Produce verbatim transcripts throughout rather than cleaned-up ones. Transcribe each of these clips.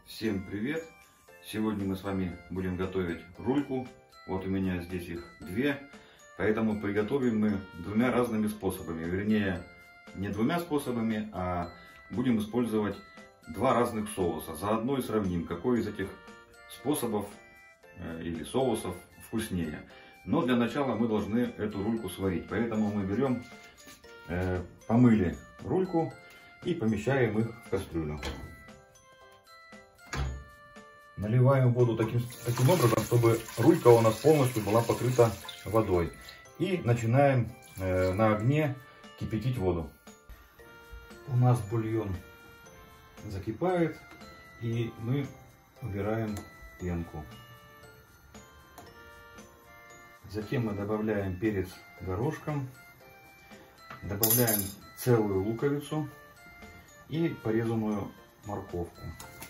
Всем привет! Сегодня мы с вами будем готовить рульку. Вот у меня здесь их две, поэтому приготовим мы двумя разными способами. Вернее, не двумя способами, а будем использовать два разных соуса. Заодно и сравним, какой из этих способов э, или соусов вкуснее. Но для начала мы должны эту рульку сварить. Поэтому мы берем, э, помыли рульку и помещаем их в кастрюлю. Наливаем воду таким, таким образом, чтобы рулька у нас полностью была покрыта водой. И начинаем э, на огне кипятить воду. У нас бульон закипает, и мы убираем пенку. Затем мы добавляем перец горошком, добавляем целую луковицу и порезанную морковку.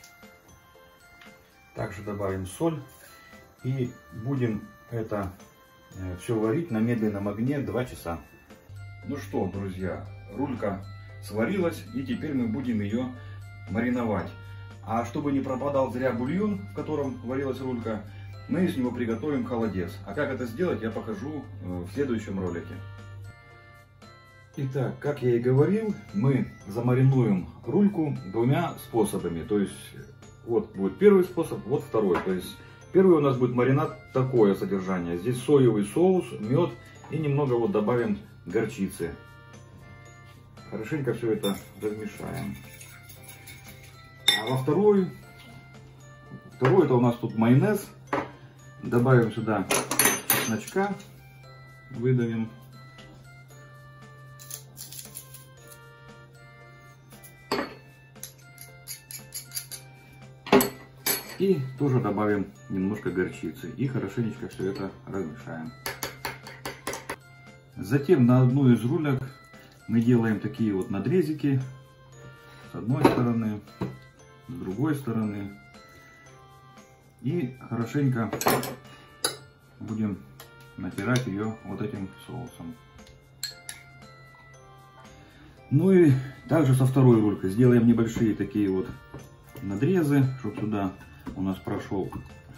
Также добавим соль и будем это все варить на медленном огне два часа. Ну что, друзья, рулька сварилась, и теперь мы будем ее мариновать. А чтобы не пропадал зря бульон, в котором варилась рулька, мы из него приготовим холодец. А как это сделать, я покажу в следующем ролике. Итак, как я и говорил, мы замаринуем рульку двумя способами. То есть вот будет первый способ, вот второй. То есть первый у нас будет маринад, такое содержание. Здесь соевый соус, мед и немного вот добавим горчицы. Хорошенько все это размешаем. А во второй, второй это у нас тут майонез. Добавим сюда чесночка, выдавим. И тоже добавим немножко горчицы. И хорошенечко все это размешаем. Затем на одну из рулек мы делаем такие вот надрезики. С одной стороны, с другой стороны. И хорошенько будем натирать ее вот этим соусом. Ну и также со второй рулькой сделаем небольшие такие вот надрезы, чтобы сюда у нас прошел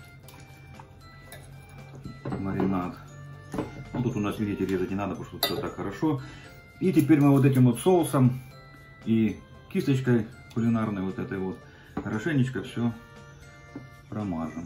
маринад. Ну, тут у нас, видите, резать не надо, потому что все так хорошо. И теперь мы вот этим вот соусом и кисточкой кулинарной вот этой вот хорошенечко все промажем.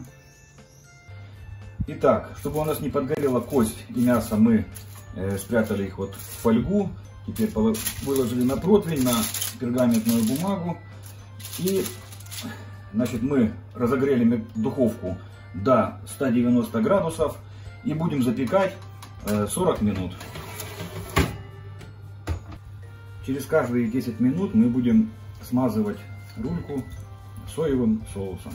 Итак, чтобы у нас не подгорела кость и мясо, мы э, спрятали их вот в фольгу. Теперь выложили на противень, на пергаментную бумагу. И значит, мы разогрели духовку до ста девяноста градусов и будем запекать сорок минут. Через каждые десять минут мы будем смазывать рульку соевым соусом.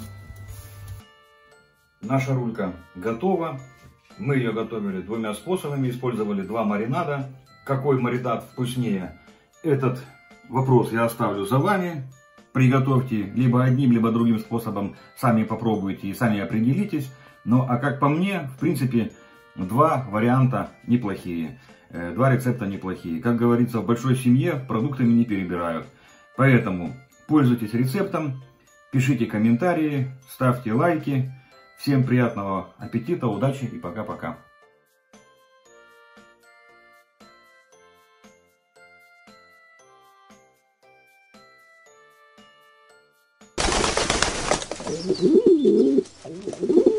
Наша рулька готова. Мы ее готовили двумя способами, использовали два маринада. Какой маринад вкуснее? Этот вопрос я оставлю за вами. Приготовьте либо одним, либо другим способом, сами попробуйте и сами определитесь. Ну, а как по мне, в принципе, два варианта неплохие, два рецепта неплохие. Как говорится, в большой семье продуктами не перебирают. Поэтому пользуйтесь рецептом, пишите комментарии, ставьте лайки. Всем приятного аппетита, удачи и пока-пока. Ooh.